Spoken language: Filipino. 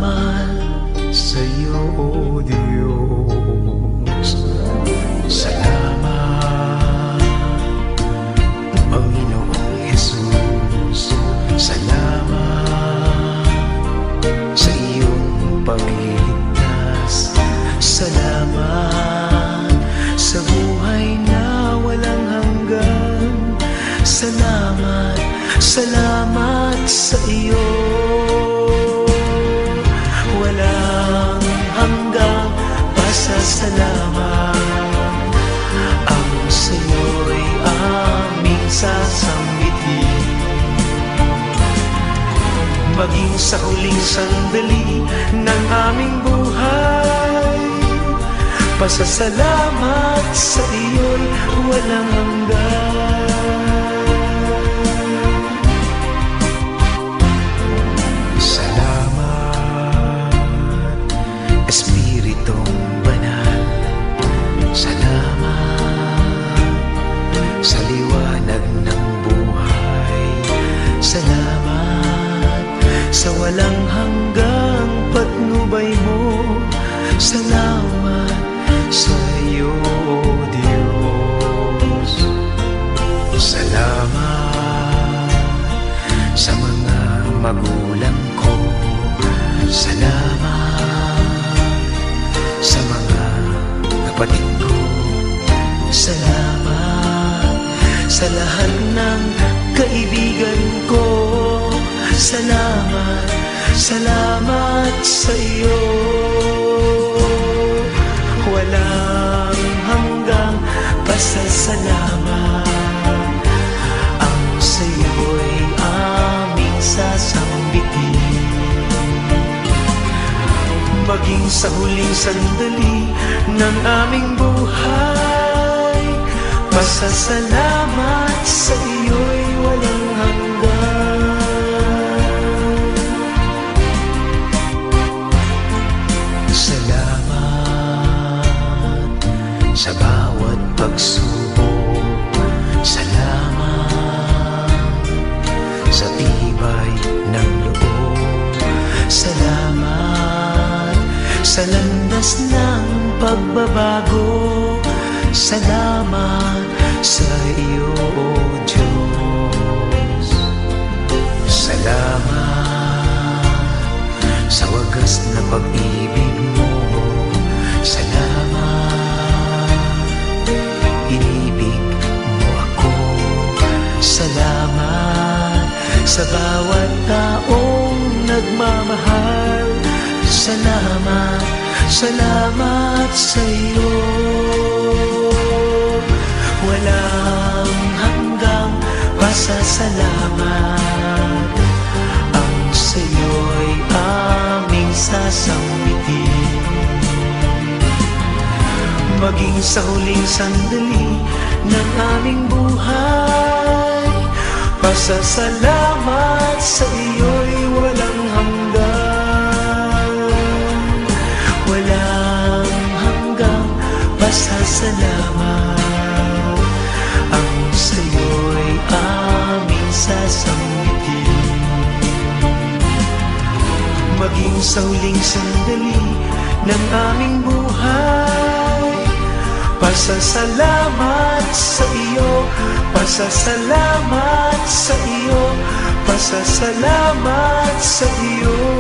Salamat sa iyo, O Diyos. Salamat, Panginoong Jesus. Salamat sa iyong pagliligtas. Salamat sa buhay na walang hanggan. Salamat, salamat sa iyo. Walang hanggang pasasalamat ang sa'yo'y aming sasambitin. Maging sa huling sandali ng aming buhay, pasasalamat sa iyo'y walang hanggan. Espiritong Banal, salamat sa liwanag ng buhay. Salamat sa walang hanggang patnubay mo. Salamat sa iyo, O Diyos. Salamat sa mga magulang ko. Salamat sa mga kapatid ko. Salamat sa lahat ng kaibigan ko. Salamat, salamat sa iyo. Walang hanggang pasasalamat ang sa iyo'y aming sasambitin. Maging sa huling sandali ng aming buhay, pasasalamat sa iyo'y walang hanggan. Salamat sa bawat pagsubok. Salamat sa tibay ng loob. Salamat sa landas ng pagbabago. Salamat sa iyo, O Diyos. Salamat sa wagas na pag-ibig mo. Salamat, inibig mo ako. Salamat sa bawat taong nagmamahal. Salamat, salamat sa iyo. Walang hanggang pasasalamat ang sa iyo'y aming sasambitin. Maging sa huling sandali ng aming buhay, pasasalamat sa iyo'y walang hanggan. Walang hanggang pasasalamat ang sa iyo'y aming sasambitin. Maging sa huling sandali ng aming buhay, pasasalamat sa iyo, pasasalamat sa iyo, pasasalamat sa iyo.